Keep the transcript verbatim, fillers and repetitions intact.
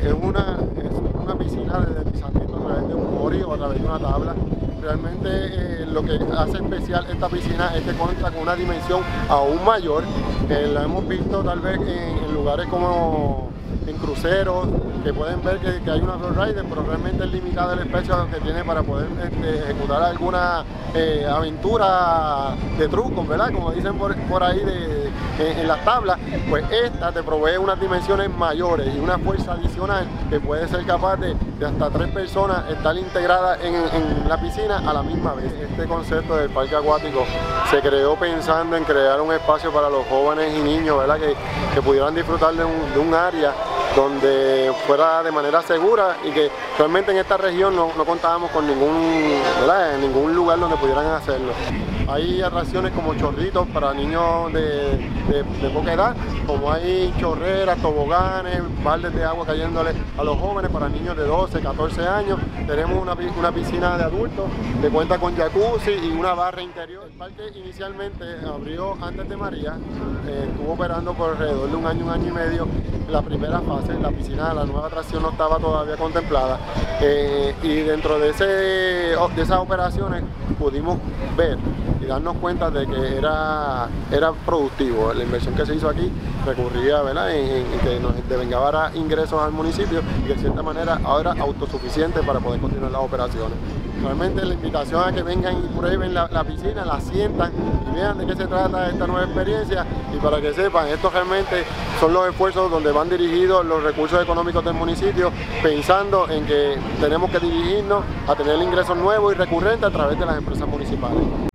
es una, es una piscina de deslizamiento a través de un bori o a través de una tabla. Realmente eh, lo que hace especial esta piscina es que cuenta con una dimensión aún mayor. Eh, la hemos visto tal vez en, en lugares como en cruceros, que pueden ver que, que hay una flowrider, pero realmente es limitada el espacio que tiene para poder este, ejecutar alguna eh, aventura de trucos, ¿verdad? Como dicen por, por ahí de, en, en las tablas. Pues esta te provee unas dimensiones mayores y una fuerza adicional que puede ser capaz de, de hasta tres personas estar integradas en, en la piscina a la misma vez. Este concepto del parque acuático se creó pensando en crear un espacio para los jóvenes y niños, ¿verdad? Que, que pudieran disfrutar de un, de un área donde fuera de manera segura y que realmente en esta región no, no contábamos con ningún, ¿verdad? ningún lugar donde pudieran hacerlo. Hay atracciones como chorritos para niños de, de, de poca edad, como hay chorreras, toboganes, baldes de agua cayéndole a los jóvenes para niños de doce, catorce años. Tenemos una, una piscina de adultos que cuenta con jacuzzi y una barra interior. El parque inicialmente abrió antes de María, eh, estuvo operando por alrededor de un año, un año y medio. La primera fase, la piscina, la nueva atracción no estaba todavía contemplada, eh, y dentro de, ese, de esas operaciones pudimos ver y darnos cuenta de que era, era productivo. La inversión que se hizo aquí recurría, ¿verdad?, en, en que nos devengaba ingresos al municipio y de cierta manera ahora autosuficiente para poder continuar las operaciones. Realmente la invitación a que vengan y prueben la, la piscina, la sientan y vean de qué se trata esta nueva experiencia, y para que sepan, esto realmente son los esfuerzos donde van dirigidos los recursos económicos del municipio, pensando en que tenemos que dirigirnos a tener ingresos nuevos y recurrentes a través de las empresas municipales.